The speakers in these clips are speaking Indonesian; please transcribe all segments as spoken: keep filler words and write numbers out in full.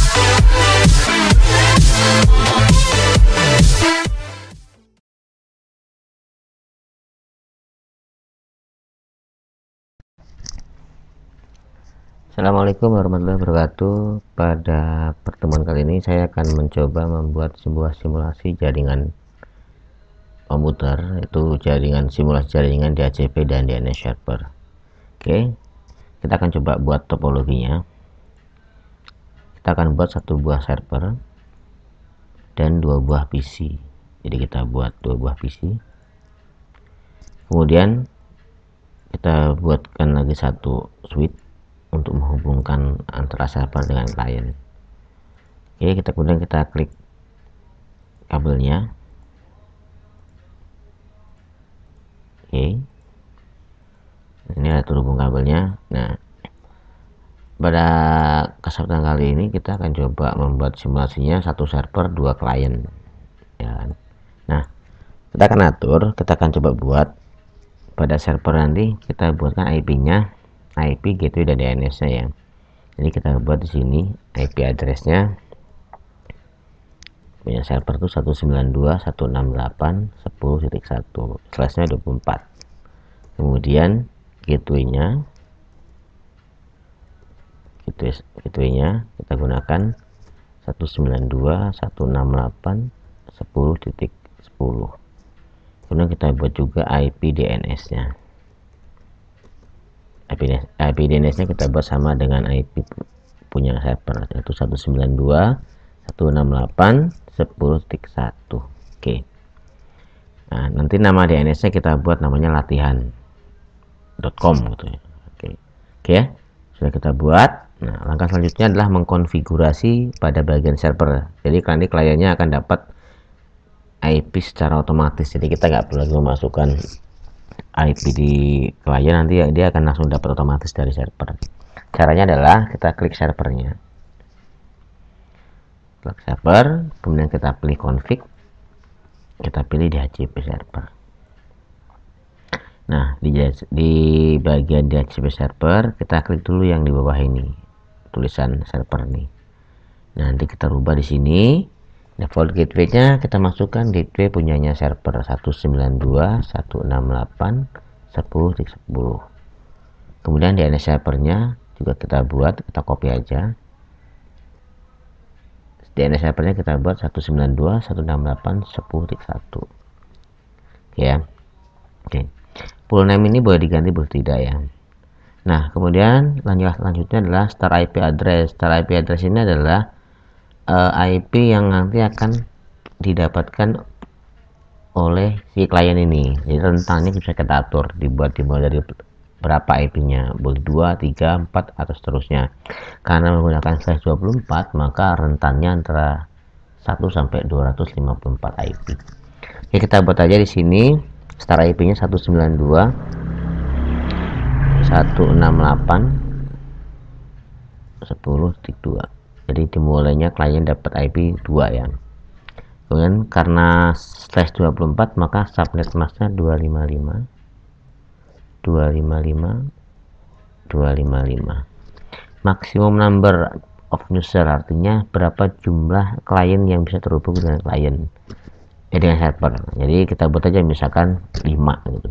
Assalamualaikum warahmatullahi wabarakatuh. Pada pertemuan kali ini saya akan mencoba membuat sebuah simulasi jaringan komputer, itu jaringan simulasi jaringan D H C P dan D N S server. Oke, kita akan coba buat topologinya. Kita akan buat satu buah server dan dua buah P C. Jadi kita buat dua buah P C. Kemudian kita buatkan lagi satu switch untuk menghubungkan antara server dengan klien. Oke, kita kemudian kita klik kabelnya. Oke, ini ada terhubung kabelnya. Nah, pada kesempatan kali ini kita akan coba membuat simulasinya satu server dua klien, ya kan? Nah, kita akan atur, kita akan coba buat pada server nanti kita buatkan I P-nya, I P, gateway dan D N S-nya ya. Jadi kita buat di sini I P address-nya punya server itu seratus sembilan puluh dua titik seratus enam puluh delapan titik sepuluh titik satu slash-nya dua puluh empat. Kemudian gateway-nya gateway gateway-nya kita gunakan seratus sembilan puluh dua titik seratus enam puluh delapan titik sepuluh titik sepuluh. Kemudian kita buat juga I P D N S-nya. I P D N S-nya kita buat sama dengan I P punya server, yaitu seratus sembilan puluh dua titik seratus enam puluh delapan titik sepuluh titik satu. Oke. Nah, nanti nama D N S-nya kita buat namanya latihan dot com gitu ya. Oke. Oke ya. Sudah kita buat. Nah, langkah selanjutnya adalah mengkonfigurasi pada bagian server. Jadi nanti kliennya akan dapat I P secara otomatis. Jadi kita nggak perlu lagi memasukkan I P di klien, nanti dia akan langsung dapat otomatis dari server. Caranya adalah kita klik servernya, klik server, kemudian kita pilih config, kita pilih D H C P server. Nah, di, di bagian D H C P server kita klik dulu yang di bawah ini, tulisan server nih. Nah, nanti kita rubah di sini. Default gateway-nya kita masukkan gateway punyanya server seratus sembilan puluh dua titik seratus enam puluh delapan titik sepuluh titik sepuluh. Kemudian D N S servernya juga kita buat, kita copy aja. D N S servernya kita buat seratus sembilan puluh dua titik seratus enam puluh delapan titik sepuluh titik satu. Oke ya. Oke. Full name ini boleh diganti boleh tidak ya. Nah, kemudian lanjut lanjutnya adalah star I P address. Star I P address ini adalah I P yang nanti akan didapatkan oleh si klien ini. Jadi rentangnya bisa kita atur, dibuat dimulai dari berapa I P-nya, boleh dua, tiga, empat atau seterusnya. Karena menggunakan slash dua puluh empat, maka rentannya antara satu sampai dua ratus lima puluh empat I P. Oke, kita buat aja di sini star I P-nya seratus sembilan puluh dua titik seratus enam puluh delapan titik sepuluh titik dua. Jadi dimulainya klien dapat I P dua ya. Kemudian karena slash dua puluh empat maka subnet masknya dua lima lima dua lima lima dua lima lima. Maksimum number of user artinya berapa jumlah klien yang bisa terhubung dengan klien eh, dengan server. Jadi kita buat aja misalkan lima gitu.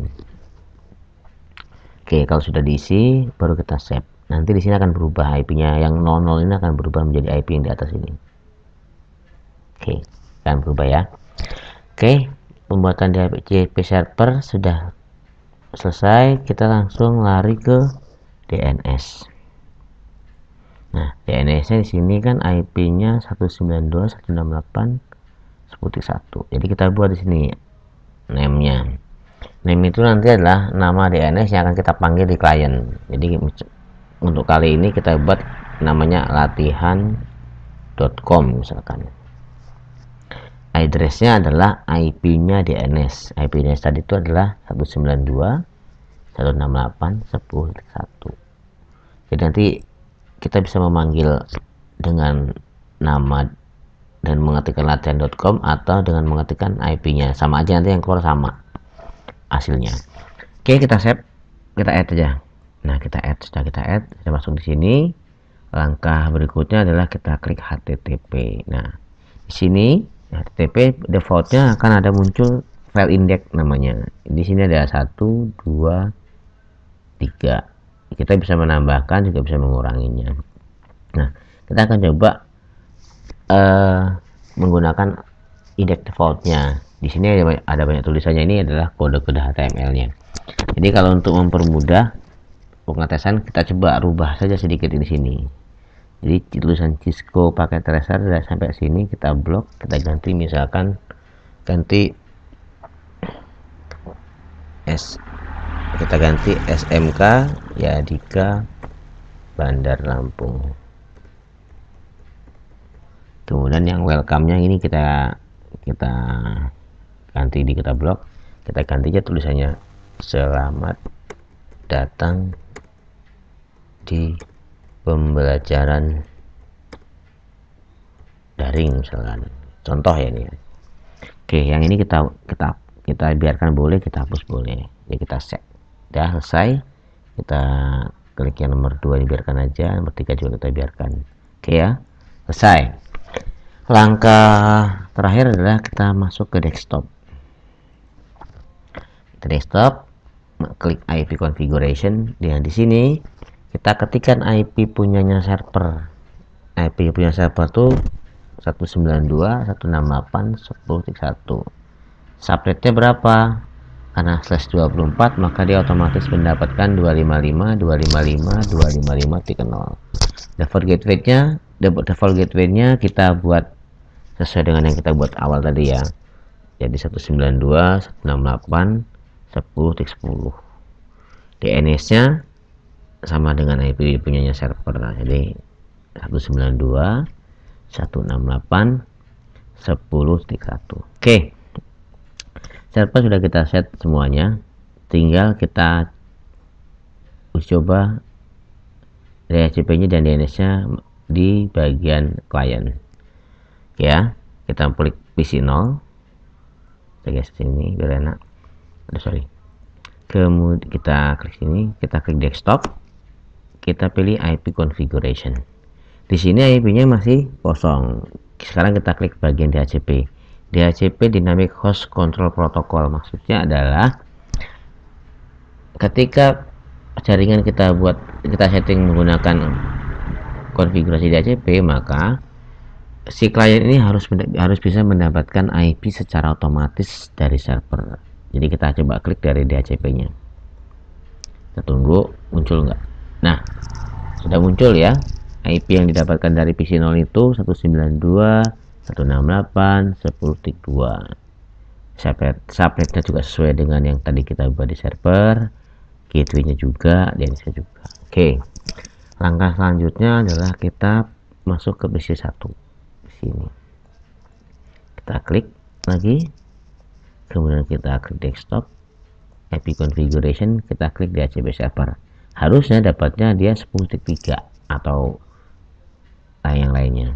Oke, kalau sudah diisi baru kita save. Nanti di sini akan berubah I P-nya, yang nol nol ini akan berubah menjadi I P yang di atas ini. Oke, akan berubah ya. Oke, pembuatan D H C P server sudah selesai. Kita langsung lari ke D N S. Nah, D N S-nya di sini kan I P-nya seratus sembilan puluh dua titik seratus enam puluh delapan titik sepuluh titik satu. Jadi kita buat di sini name-nya. Name itu nanti adalah nama D N S yang akan kita panggil di klien. Jadi untuk kali ini kita buat namanya latihan dot com misalkan. Address-nya adalah I P-nya D N S. I P D N S tadi itu adalah seratus sembilan puluh dua titik seratus enam puluh delapan titik sepuluh titik satu. Jadi nanti kita bisa memanggil dengan nama dan mengetikkan latihan dot com atau dengan mengetikkan I P-nya. Sama aja, nanti yang keluar sama hasilnya. Oke, kita save, kita add aja. Nah, kita add, sudah kita add, kita masuk di sini. Langkah berikutnya adalah kita klik H T T P. Nah, di sini H T T P defaultnya akan ada muncul file index namanya. Di sini ada satu, dua, tiga. Kita bisa menambahkan juga bisa menguranginya. Nah, kita akan coba uh, menggunakan index defaultnya. Di sini ada, ada banyak tulisannya, ini adalah kode-kode H T M L-nya. Jadi kalau untuk mempermudah pengetesan, kita coba rubah saja sedikit di sini. Jadi tulisan Cisco pakai tracer sampai sini kita blok, kita ganti misalkan ganti S, kita ganti S M K Yadika Bandar Lampung. Kemudian yang welcome-nya ini kita kita ganti di kita blok, kita ganti aja tulisannya selamat datang di pembelajaran daring misalkan, contoh ya ini. Oke, yang ini kita kita kita biarkan boleh, kita hapus boleh. Jadi kita set, udah selesai. Kita klik yang nomor dua dibiarkan aja, nomor tiga juga kita biarkan. Oke ya, selesai. Langkah terakhir adalah kita masuk ke desktop. Kita desktop, klik I P configuration. Dan di sini kita ketikkan I P punyanya server. I P punya server tuh seratus sembilan puluh dua titik seratus enam puluh delapan titik sepuluh titik satu. Subnetnya berapa? Karena slash dua puluh empat, maka dia otomatis mendapatkan dua lima lima dua lima lima dua lima lima titik nol. Default gateway-nya, default gateway-nya kita buat sesuai dengan yang kita buat awal tadi ya. Jadi seratus sembilan puluh dua titik seratus enam puluh delapan titik sepuluh titik sepuluh. D N S-nya sama dengan I P punyanya server. Nah, jadi seratus sembilan puluh dua titik seratus enam puluh delapan titik sepuluh titik satu. Oke. Server sudah kita set semuanya. Tinggal kita uji coba D H C P-nya dan D N S-nya di bagian klien. Ya, kita klik P C nol. Kita sini biar enak. Aduh, sorry. Kemudian kita klik sini, kita klik desktop. Kita pilih I P configuration. Di sini I P-nya masih kosong. Sekarang kita klik bagian D H C P. D H C P Dynamic Host Control Protocol, maksudnya adalah ketika jaringan kita buat kita setting menggunakan konfigurasi D H C P, maka si klien ini harus harus bisa mendapatkan I P secara otomatis dari server. Jadi kita coba klik dari D H C P-nya. Kita tunggu muncul nggak. Nah, sudah muncul ya. I P yang didapatkan dari P C nol itu seratus sembilan puluh dua titik seratus enam puluh delapan titik sepuluh titik dua. Subnetnya juga sesuai dengan yang tadi kita buat di server. Gateway-nya juga, D N S-nya juga. Oke. Langkah selanjutnya adalah kita masuk ke P C satu. Di sini. Kita klik lagi. Kemudian kita klik desktop. I P configuration, kita klik D H C P server. Harusnya dapatnya dia sepuluh titik tiga atau yang lainnya.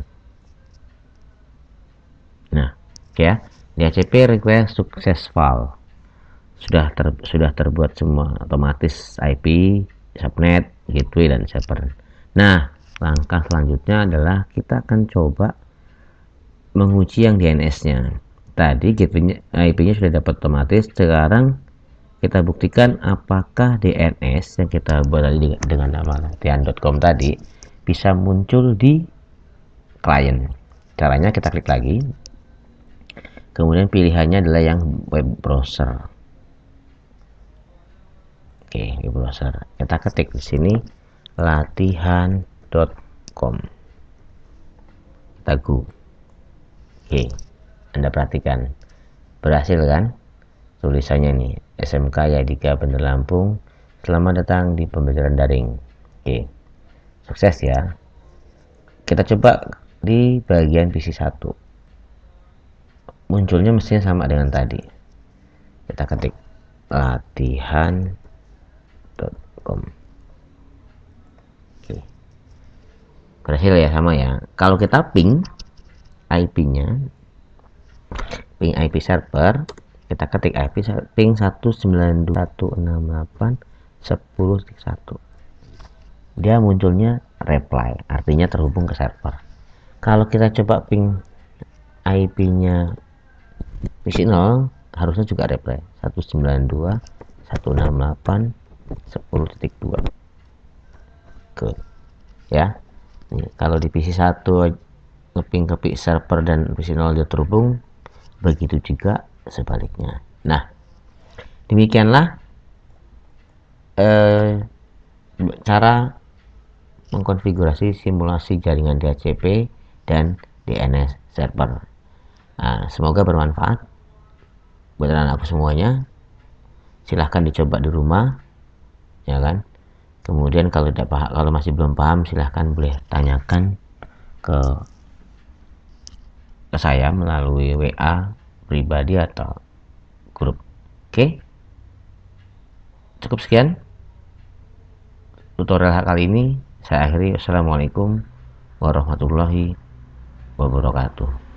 Nah, oke ya. D H C P request successful. Sudah ter, sudah terbuat semua otomatis I P, subnet, gateway dan server. Nah, langkah selanjutnya adalah kita akan coba menguji yang D N S-nya. Tadi gateway I P-nya sudah dapat otomatis. Sekarang kita buktikan apakah D N S yang kita buat tadi dengan nama latihan dot com tadi bisa muncul di klien. Caranya kita klik lagi. Kemudian pilihannya adalah yang web browser. Oke, web browser. Kita ketik di sini latihan dot com. Kita go. Oke. Anda perhatikan. Berhasil kan? Tulisannya nih, S M K Yadika Bandar Lampung. Selamat datang di pembelajaran daring. Oke. Sukses ya. Kita coba di bagian P C satu. Munculnya mestinya sama dengan tadi. Kita ketik latihan dot com. Oke. Berhasil ya, sama ya. Kalau kita ping I P-nya, ping I P server, kita ketik I P ping seratus sembilan puluh dua titik seratus enam puluh delapan titik sepuluh titik satu. Dia munculnya reply, artinya terhubung ke server. Kalau kita coba ping I P-nya P C nol, harusnya juga reply seratus sembilan puluh dua titik seratus enam puluh delapan titik sepuluh titik dua. Ke ya. Nih, kalau di P C satu ngeping ke P C server dan P C nol dia terhubung, begitu juga sebaliknya. Nah, demikianlah eh, cara mengkonfigurasi simulasi jaringan D H C P dan D N S server. Nah, semoga bermanfaat buat anak-anakku semuanya. Silahkan dicoba di rumah, ya kan. Kemudian kalau tidak paham, kalau masih belum paham, silahkan boleh tanyakan ke ke saya melalui W A pribadi atau grup. Oke, cukup sekian tutorial kali ini. Saya akhiri. Wassalamualaikum warahmatullahi wabarakatuh.